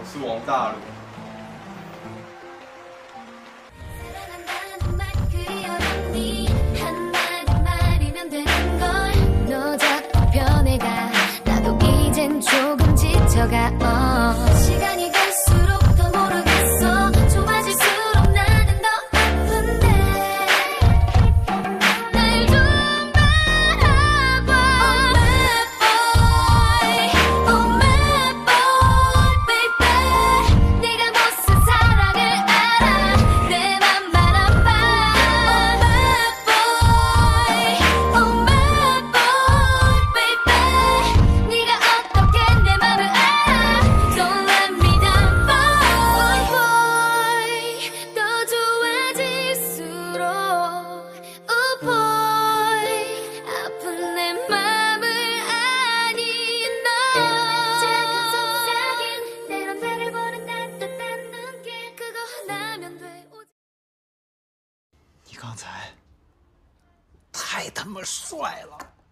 我是王大陆。 조금 지쳐가 시간이 갈수록 더 모르겠어 좁아질수록 나는 더 아픈데 날 좀 바라봐 Oh my boy, baby 네가 무슨 사랑을 알아 내 맘만 아파 Oh my boy, baby 네가 내 맘을 알아 Don't let me down boy boy 더 좋아질수록 Oh boy 아픈 내 맘을 아니 너 작은 속삭임 때론 나를 보는 따뜻한 눈길 그거 하나면 돼 你刚才太他妈帅了！